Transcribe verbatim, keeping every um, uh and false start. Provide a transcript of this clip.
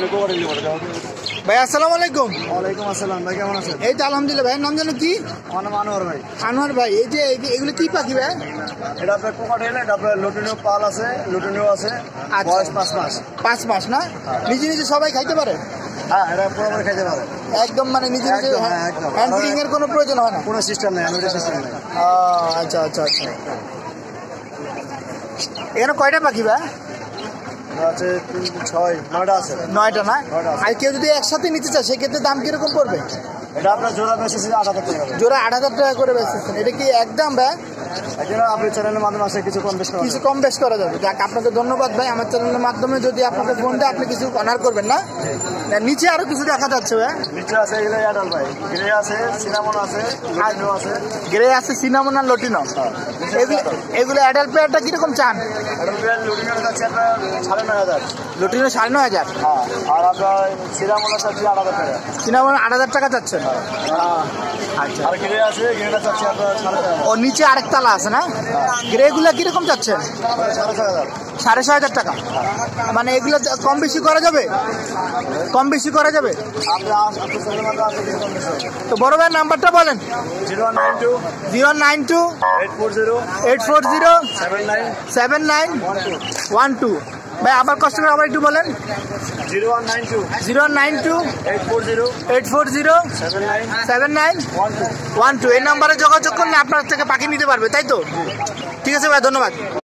ভাই আসসালামু আলাইকুম। ওয়ালাইকুম আসসালাম ভাই, কেমন আছেন? এই তো আলহামদুলিল্লাহ। ভাইয়ের নাম জানো কি? আমার নাম আনোয়ার ভাই। আনোয়ার ভাই, এই যে এই- এগুলো কি পাখি ভাই? এটা আপনার কোকাটেল, এটা আপনার লুটিনিও পাল আছে, লুটিনিও আছে, আচ্ছা। বয়স পাঁচ মাস। পাঁচ মাস না? নিজে নিজে সবাই খাইতে পারে হ্যাঁ, এটা পুরোপুরি খাইতে পারে, একদম, মানে নিজে নিজে একদম, হ্যাঁ, একদম। হ্যান্ড ফিডিং এর কোনো প্রয়োজন হয় না? কোনো সিস্টেম নেই, আমি সিস্টেম নেই। আহ, আচ্ছা আচ্ছা আচ্ছা। এখানে কয়টা পাখি ভাই? এটা আছে তিন ছয় নয়টা আছে। নয়টা না? নয়টা আছে। আর কেউ যদি একসাথে নিতে চায় সেক্ষেত্রে দাম কিরকম পড়বে? এটা আপনার জোড়া বেসেছে আট হাজার টাকা। জোড়া আট হাজার টাকা করে বেচতেছেন, এটা কি একদম ভাই? এটা আপনি চ্যানেলের মাধ্যমে আসে কিছু কম বেশি কিছু কম বেশ করা যাবে। যাক, আপনাকে ধন্যবাদ ভাই। আমার চ্যানেলের মাধ্যমে যদি আপনাকে ফোন দেয় আপনি কিছু অনার করবেন না? না, নিচে আরো কিছু দেখা যাচ্ছে ভাই। নিচে আছে এগুলো অ্যাডাল ভাই, গ্রে আছে, সিনামন আছে, লুটিনিও আছে। গ্রে আছে, সিনামন আর লটিনো। এগুলো এগুলো অ্যাডাল্ট পেয়ারটা কিরকম চান? অ্যাডাল পেয়ার লুটিনিও যাচ্ছে আপনার সাড়ে নয় হাজার। লটিনো সাড়ে নয় হাজার, হ্যাঁ, আর আপনার সিনামন চাচ্ছি আট হাজার টাকা। সিনামন আট হাজার টাকা চাচ্ছেন? আচ্ছা। আর গ্রে আছে, গ্রেটা চাচ্ছি আপনার সাড়ে ছয় হাজার। ও নিচে আরেক তালা আছে না? গ্রেগুলো কিরকম চাচ্ছেন? সাড়ে ছয় হাজার। সাড়ে ছয় হাজার টাকা। মানে এগুলো কম বেশি করা যাবে? কম বেশি করা যাবে আপনি আস- আপনি চ্যানেলের মাধ্যমে আসলে কিছু কম বেশি হবে। তো বড় ভাইয়ের নাম্বারটা বলেন। Zero one nine two zero nine two eight four zero eight four zero seven nine seven nine one two. One two. ভাই আবার কষ্ট করে আবার একটু বলেন। Zero one nine two zero nine two eight four zero eight four zero seven nine seven nine one two. One two. এই নাম্বারে যোগাযোগ করলে আপনার থেকে পাখি নিতে পারবে, তাই তো? ঠিক আছে ভাই, ধন্যবাদ।